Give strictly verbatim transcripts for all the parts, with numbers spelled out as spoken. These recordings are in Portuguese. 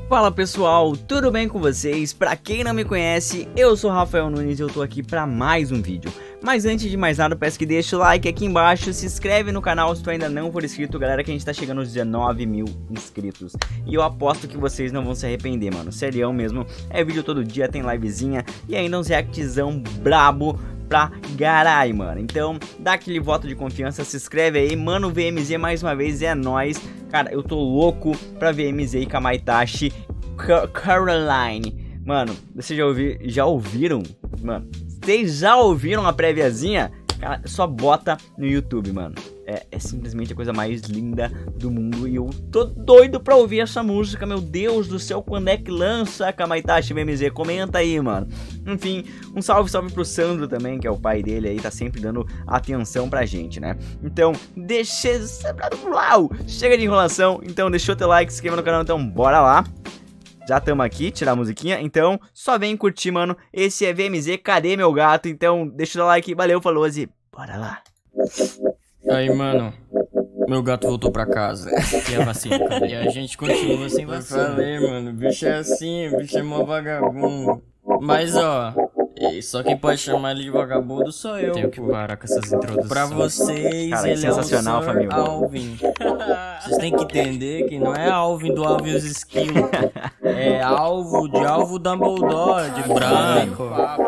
Fala pessoal, tudo bem com vocês? Pra quem não me conhece, eu sou Rafael Nunes e eu tô aqui pra mais um vídeo. Mas antes de mais nada, peço que deixe o like aqui embaixo, se inscreve no canal se tu ainda não for inscrito, galera, que a gente tá chegando aos dezenove mil inscritos. E eu aposto que vocês não vão se arrepender, mano, serião mesmo, é vídeo todo dia, tem livezinha e ainda uns reactzão brabo pra garai, mano. Então, dá aquele voto de confiança, se inscreve aí, mano, V M Z mais uma vez, é nóis. Cara, eu tô louco pra V M Z e Kamaitachi Caroline. Mano, vocês já, ouvi, já ouviram? Mano, vocês já ouviram a préviazinha? Cara, só bota no YouTube, mano. É, é simplesmente a coisa mais linda do mundo. E eu tô doido pra ouvir essa música. Meu Deus do céu, quando é que lança Kamaitachi V M Z? Comenta aí, mano. Enfim, um salve, salve pro Sandro também, que é o pai dele aí. Tá sempre dando atenção pra gente, né? Então, deixa... Chega de enrolação. Então, deixa o teu like, se inscreva no canal. Então, bora lá. Já tamo aqui, tirar a musiquinha, então só vem curtir, mano. Esse é V M Z, cadê meu gato? Então deixa o like, valeu, falou, e bora lá. Aí, mano, meu gato voltou pra casa. E a vacina, cara? E a gente continua sem vacina. Eu falei, mano, o bicho é assim, o bicho é mó vagabundo. Mas, ó, só quem pode chamar ele de vagabundo sou eu. Tenho que parar com essas introduções. Pra vocês, cara, ele é sensacional, é o família. Alvin. Vocês têm que entender que não é Alvin do Alvin e os Esquilos. É alvo de alvo Dumbledore, de branco.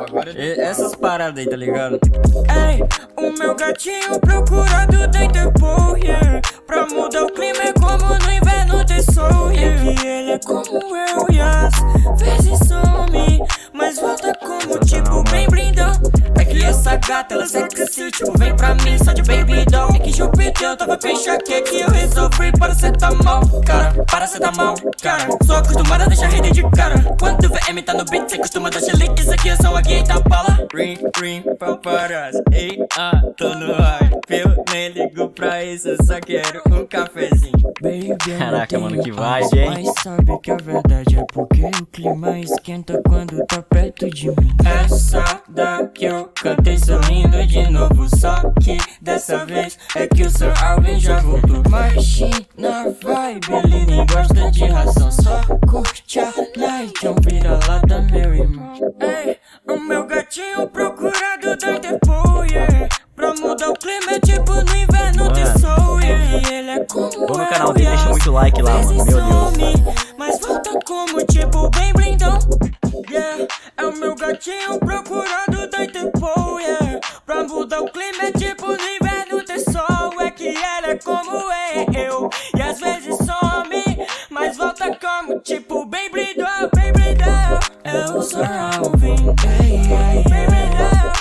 Essas paradas aí, tá ligado? Ei, o meu gatinho procurado da Interpol, yeah. Pra mudar o clima é como no inverno ter sol, yeah. É que ele é como eu e às vezes some, mas volta como tipo bem blindão. É que essa gata, ela sexy, tipo vem pra mim só de baby doll. É que Júpiter tava bem chaque que eu resolvi paracetamol, cara, paracetamol, cara. Sou acostumada a deixar rede de cara. Quando o V M tá no beat, cê costuma dar chilique. Isso aqui é só a guia da bala. Ring, ring, paparazzi, ei, ah, tô no hype. Eu nem ligo pra isso, eu só quero um cafezinho. Baby, caraca, mano, que vibe, hein? Mas sabe que a verdade é porque o clima esquenta quando tá perto de mim. Essa daqui eu cantei sorrindo de novo, só que dessa vez é que o Sir Alvin já voltou. Imagina vibe, ele nem gosta de razão, só curte a night, então vira lá da meu irmão. Ei, o meu gatinho procurado da Interpol, yeah. Pra mudar o clima é tipo no inverno ter sol, yeah. E ele é como vou no canal dele, deixa muito like lá, mano, meu Deus. Mas volta como tipo bem blindão, yeah. É o meu gatinho procurado da Interpol, yeah. Pra mudar o clima é tipo no inverno ter sol. É que ele é como eu e às vezes some, mas volta como tipo bem blindão, bem blindão. Eu sou Alvin, ei, ei, bem blindão.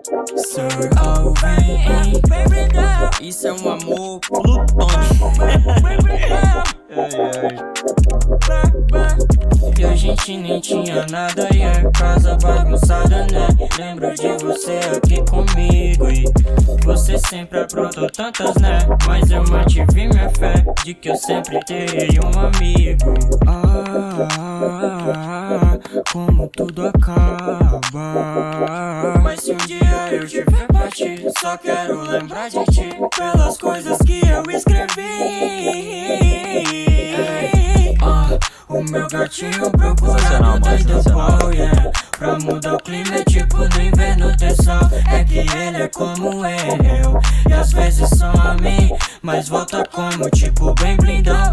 Sir Alvin, bem blindão. Isso é um amor plutônico. Bem blindão. Ai, ai. E a gente nem tinha nada e é casa bagunçada, né? Lembro de você aqui comigo e você sempre aprontou tantas, né? Mas eu mantive minha fé de que eu sempre terei um amigo. Ah, como tudo acaba. Mas se um dia eu tiver partido, só quero lembrar de ti pelas coisas que eu escrevi. Ah, o meu gatinho procurado da Interpol, yeah. Pra mudar o clima é tipo no inverno ter sol. É que ele é como eu e às vezes some, mas volta como tipo bem blindão.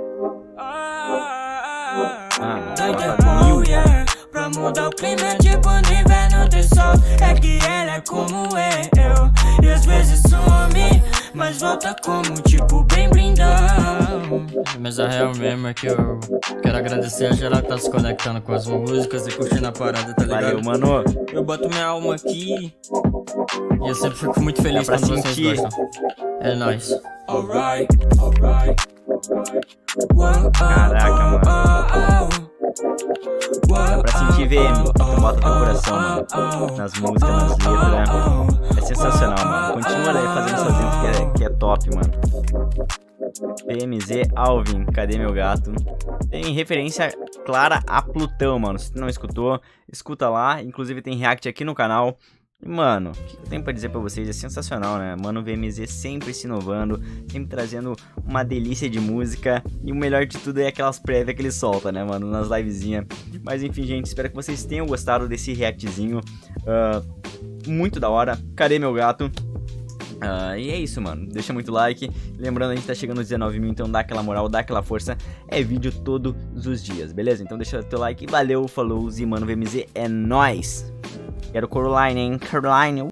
Ah, da Interpol, yeah. Pra mudar o clima é tipo no inverno ter sol. É que ele é como eu e às vezes some, mas volta como tipo bem blindão. Mas a real mesmo é que eu quero agradecer a geral que tá se conectando com as músicas e curtindo a parada, tá ligado? Valeu, mano. Eu boto minha alma aqui e eu sempre fico muito feliz pra quando sentir. vocês gostam. É nóis. Alright, alright. Caraca, mano. Dá pra sentir V M, tu bota teu coração, mano, nas músicas, nas letras, é sensacional, mano. Continua daí fazendo essas letras que é, que é top, mano. V M Z Alvin, cadê meu gato? Tem referência clara a Plutão, mano. Se tu não escutou, escuta lá. Inclusive tem react aqui no canal. E, mano, o que eu tenho pra dizer pra vocês é sensacional, né? Mano, o V M Z sempre se inovando, sempre trazendo uma delícia de música. E o melhor de tudo é aquelas prévias que ele solta, né, mano? Nas livezinhas. Mas enfim, gente, espero que vocês tenham gostado desse reactzinho. Uh, muito da hora. Cadê meu gato? Uh, e é isso, mano. Deixa muito like. Lembrando, a gente tá chegando aos dezenove mil, então dá aquela moral, dá aquela força. É vídeo todos os dias, beleza? Então deixa o teu like. Valeu, falou, e mano, V M Z é nóis. Quero Coraline, hein? Coraline.